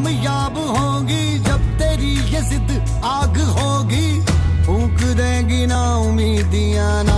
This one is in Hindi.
कामयाब होगी जब तेरी ये जिद आग होगी, फूंक देगी ना उम्मीदियां ना